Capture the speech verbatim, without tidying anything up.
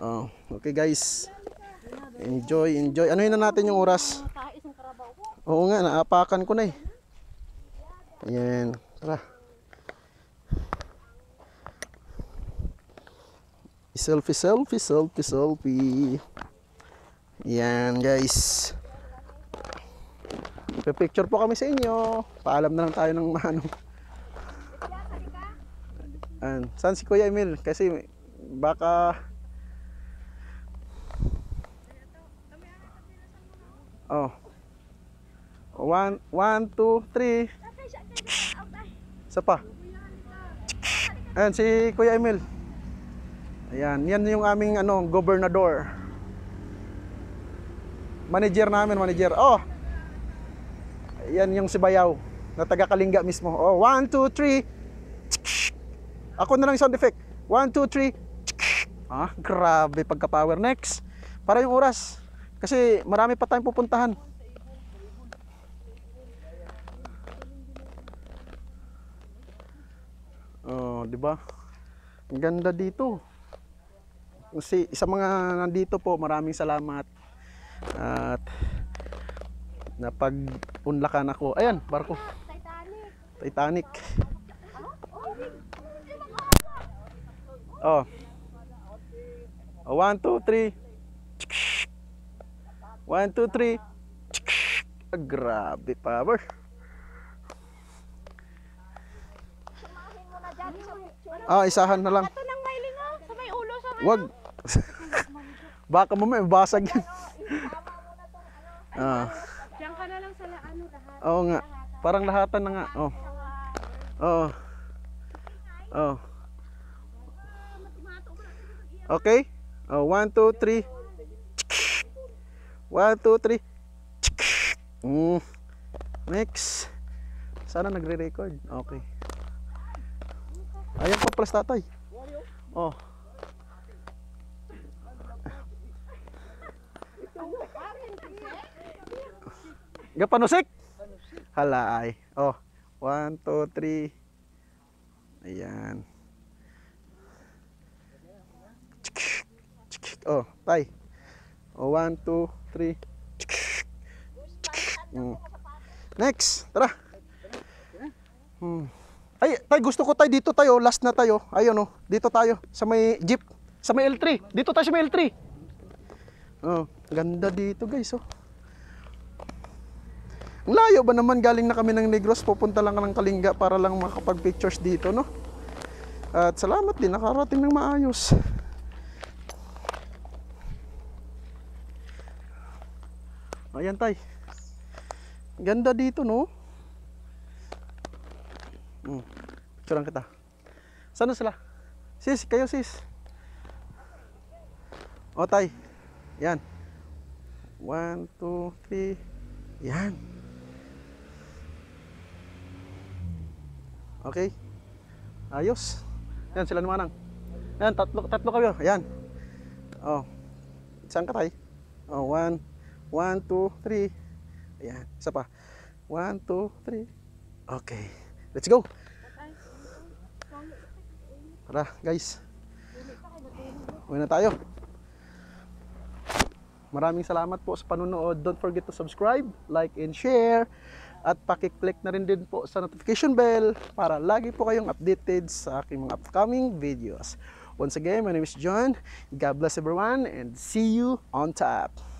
Oh, okay guys. Enjoy, enjoy. Ano yun na natin yung oras? Oo nga, naapakan ko na eh. Ayan, tara. Selfie, selfie, selfie, selfie. Ayan guys. Picture po kami sa inyo. Paalam na lang tayo ng manong. Ayan. Saan si Kuya Emil? Kasi baka oh. One, one, two, three. Isa pa. Ayan si Kuya Emil. Ayan, yan yung aming ano, gobernador. Manager namin, manager. Oh. Yan yung si Bayaw na taga Kalinga mismo. Oh, one, two, three. Ako na lang sound effect. One, two, three. Ah, grabe pagka-power. Next. Para yung oras. Kasi marami pa tayong pupuntahan. Oh, di ba? Ang ganda dito. Kasi sa mga nandito po, maraming salamat. At napag-unlakan ako. Ayan, barko. Titanic. Oh. Oh, one, two, three. One, two, three. Ah, grabe power. Ah, isahan na lang. Ito nang may lingaw sa may ulo sa may. Wag. Baka mamaya basag yan. Ah. Diyan ka na lang sa ano lahat. Oo nga. Parang lahatan na nga. Oh. Oo. Oh. Okay? Oh, one, two, three. One, two, three. Mm. Next. Sana nagre-record. Okay. Ayan pa plus tatay. Oh. Gapanusik? Halay. Oh. One, two, three. Ayan. Oh, tay. Oh, one, two, three. Mm. Next, tara. Hmm. Ay, tay, gusto ko tayo dito tayo, last na tayo. Ayun oh, dito tayo sa may jeep, sa may L three. Dito tayo sa may L three. Oh, ganda dito, guys, oh. Ang layo ba naman, galing na kami ng Negros, pupunta lang ng Kalinga para lang makapag-pictures dito, no? At salamat din, nakarating ng maayos. Ayan tay. Ganda dito no. Hmm. Picturean kita. Saan sila? Sis, kayo sis. O tay. Yan. One, two, three. Yan. Okay. Ayos. Yan sila naman. Yan, tatlo, tatlo kayo. Yan. Oh. Saan ka tay? Oh, one. One, two, three. Ayan, isa pa. One, two, three. Okay, let's go. Tara, guys. Uwi na tayo. Maraming salamat po sa panunood. Don't forget to subscribe, like, and share. At pakiclick na rin din po sa notification bell para lagi po kayong updated sa aking mga upcoming videos. Once again, my name is John. God bless everyone and see you on top.